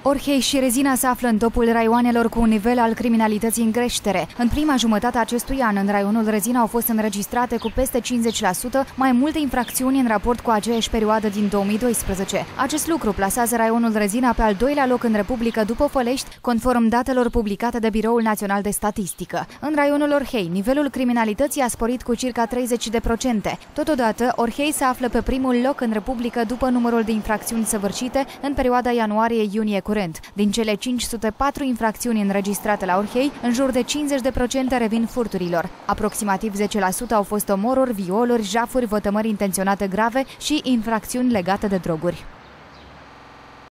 Orhei și Rezina se află în topul raioanelor cu un nivel al criminalității în creștere. În prima jumătate a acestui an, în raionul Rezina au fost înregistrate cu peste 50% mai multe infracțiuni în raport cu aceeași perioadă din 2012. Acest lucru plasează raionul Rezina pe al doilea loc în Republică după Fălești, conform datelor publicate de Biroul Național de Statistică. În raionul Orhei, nivelul criminalității a sporit cu circa 30%. Totodată, Orhei se află pe primul loc în Republică după numărul de infracțiuni săvârșite în perioada ianuarie-iunie curent. Din cele 504 infracțiuni înregistrate la Orhei, în jur de 50% revin furturilor. Aproximativ 10% au fost omoruri, violuri, jafuri, vătămări intenționate grave și infracțiuni legate de droguri.